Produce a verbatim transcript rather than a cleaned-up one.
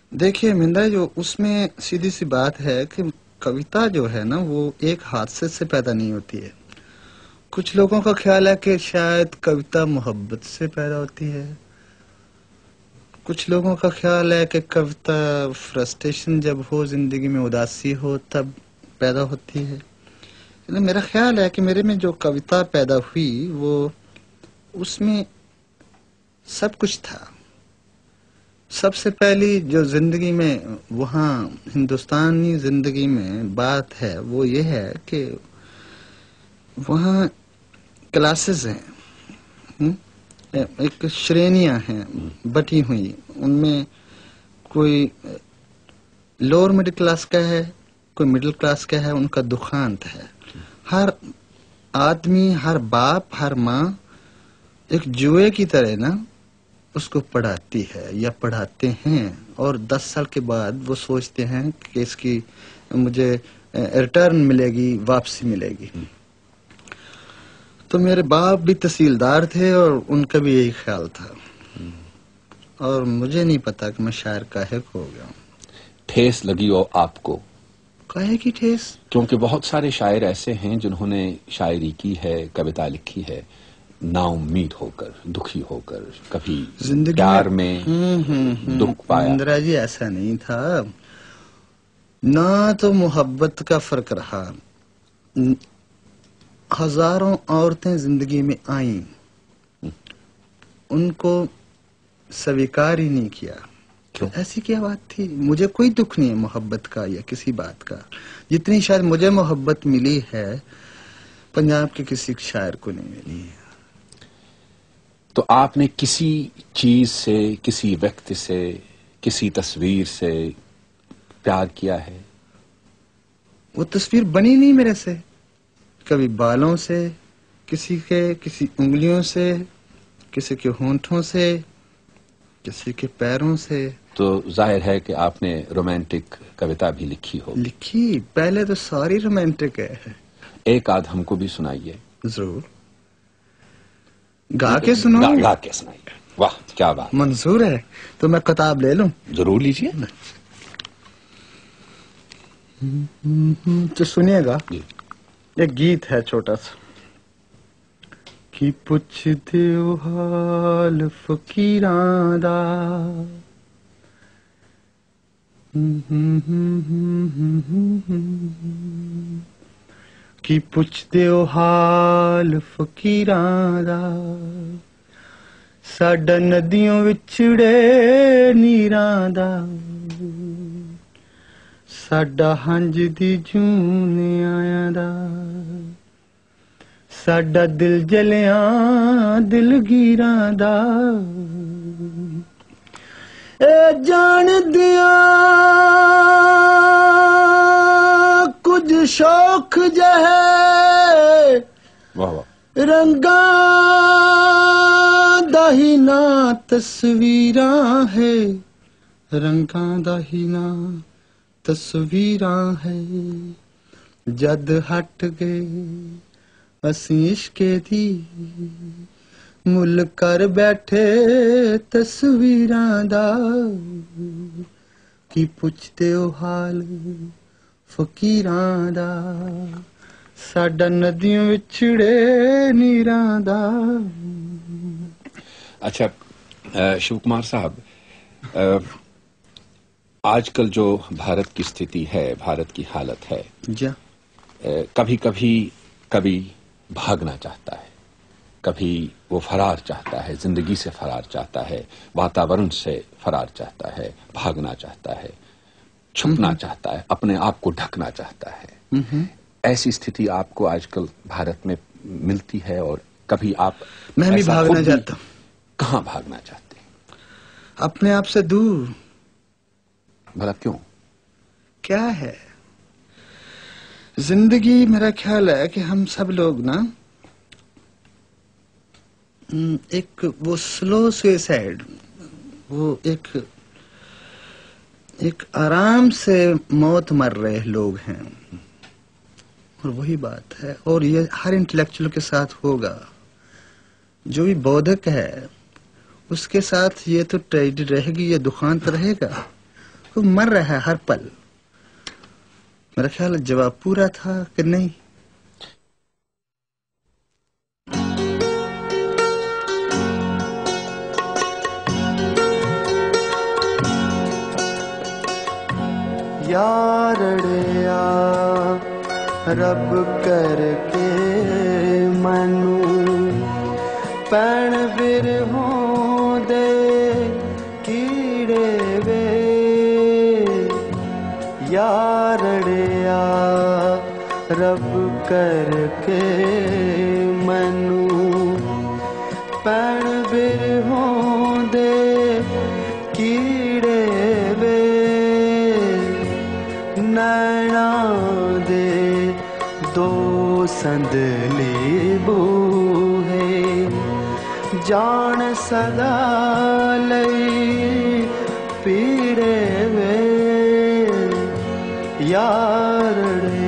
دیکھیے مندرا، جو اس میں سیدھی سی بات ہے کہ کویتا جو ہے نا وہ ایک حادثے سے پیدا نہیں ہوتی ہے. کچھ لوگوں کا خیال ہے کہ شاید کویتا محبت سے پیدا ہوتی ہے. کچھ لوگوں کا خیال ہے کہ کویتا فرسٹریشن جب ہو، زندگی میں اداسی ہو، تب پیدا ہوتی ہے. میرا خیال ہے کہ میرے میں جو کویتا پیدا ہوئی وہ اس میں سب کچھ تھا. سب سے پہلی جو زندگی میں وہاں ہندوستانی زندگی میں بات ہے وہ یہ ہے کہ وہاں کلاسز ہیں، ایک شرینیاں ہیں بٹی ہوئی. ان میں کوئی لوور مڈل کلاس کا ہے، کوئی مڈل کلاس کا ہے. ان کا دکھانت ہے. ہر آدمی، ہر باپ، ہر ماں ایک جوئے کی طرح نا اس کو پڑھاتی ہے یا پڑھاتے ہیں، اور دس سال کے بعد وہ سوچتے ہیں کہ اس کی مجھے ریٹرن ملے گی، واپسی ملے گی. تو میرے باپ بھی تحصیلدار تھے اور ان کا بھی یہی خیال تھا، اور مجھے نہیں پتا کہ میں شاعر کاہے کو ہو گیا ہوں. ٹھیس لگی ہو آپ کو؟ کاہے کی ٹھیس؟ کیونکہ بہت سارے شاعر ایسے ہیں جنہوں نے شاعری کی ہے، کویتا لکھی ہے، نا امید ہو کر، دکھی ہو کر، کبھی زندگی پیار میں دکھ پایا. مندرا جی ایسا نہیں تھا. نہ تو محبت کا فرق رہا. ہزاروں عورتیں زندگی میں آئیں، ان کو سویکار ہی نہیں کیا. ایسی کیا بات تھی؟ مجھے کوئی دکھ نہیں ہے محبت کا یا کسی بات کا، جتنی شاید مجھے محبت ملی ہے پنجاب کے کسی شاعر کو نہیں ملی ہے. تو آپ نے کسی چیز سے، کسی وقت سے، کسی تصویر سے پیار کیا ہے؟ وہ تصویر بنی نہیں میرے سے. کبھی بالوں سے، کسی کے کسی انگلیوں سے، کسی کے ہونٹوں سے، کسی کے پیروں سے. تو ظاہر ہے کہ آپ نے رومانٹک کویتا بھی لکھی ہو. لکھی، پہلے تو ساری رومانٹک ہے. ایک آدھ ہم کو بھی سنائیے. ضرور. گا کے سنو؟ گا, گا کے سنائیے. واہ کیا بات. منظور ہے تو میں کتاب لے لوں؟ ضرور لیجیے. تو سنیے گا. جی. ایک گیت ہے چھوٹا سا. کی پوچھ دیو حال فقیراں دا، کی پوچھ دیو حال فقیراں دا، ساڈا ندیوں وچڑے نیراں دا، ساڈا ہنج دی جون آیاں دا، ساڈا دل جلیاں دلگیراں دا. اے جان دیاں کچھ شوق جہے رنگاں دا ہی نا تصویراں ہے، رنگاں دا ہی نا تصویراں ہے. جد ہٹ گئے اسی عشق دی مل کر بیٹھے تصویراں دا، کی پوچھتے ہو حال فقیراں دا، ساڈا ندیوں وچڑے نیراں دا. اچھا شیو کمار صاحب، آج کل جو بھارت کی استھتی ہے، بھارت کی حالت ہے، جا کبھی کبھی کبھی بھاگنا چاہتا ہے، کبھی وہ فرار چاہتا ہے، زندگی سے فرار چاہتا ہے، واتاورن سے فرار چاہتا ہے، بھاگنا چاہتا ہے، چھپنا چاہتا ہے، اپنے آپ کو ڈھکنا چاہتا ہے. ایسی استھتی آپ کو آج کل بھارت میں ملتی ہے؟ اور کبھی آپ میں بھی بھاگنا چاہتا ہوں. کہاں بھاگنا چاہتے ہیں؟ اپنے آپ سے دور. بھلا کیوں؟ کیا ہے زندگی؟ میرا خیال ہے کہ ہم سب لوگ نا ایک وہ سلو سوئسائڈ، وہ ایک ایک آرام سے موت مر رہے لوگ ہیں، اور وہی بات ہے. اور یہ ہر انٹلیکچوئل کے ساتھ ہوگا. جو بھی بودھک ہے اس کے ساتھ یہ تو ٹریجڈی رہے گی، یہ دکھانت رہے گا. وہ مر رہا ہے ہر پل. میرا خیال ہے جواب پورا تھا کہ نہیں؟ یارڑیا رب کر کے منو پین بر ہوں دے کیڑے وے. یارڑیا رب کر کے منو پین بر ہوں دے کیڑے وے. نینا دے دو سندلی بوہے جان سدا لئی پیڑے وے. یارڑے